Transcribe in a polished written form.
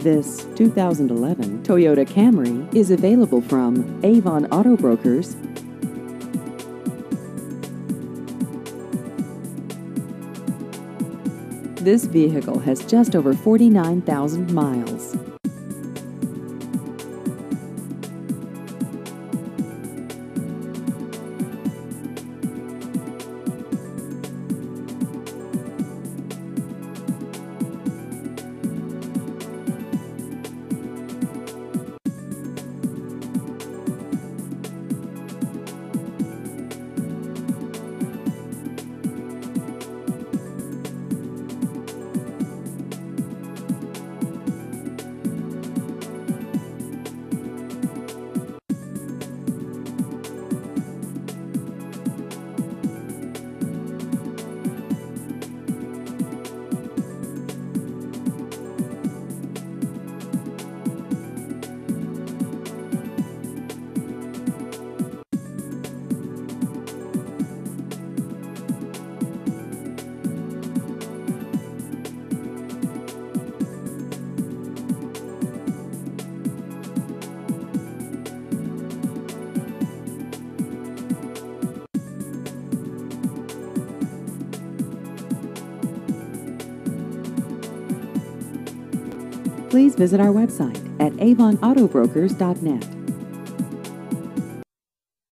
This 2011 Toyota Camry is available from Avon Auto Brokers. This vehicle has just over 49,000 miles. Please visit our website at avonautobrokers.net.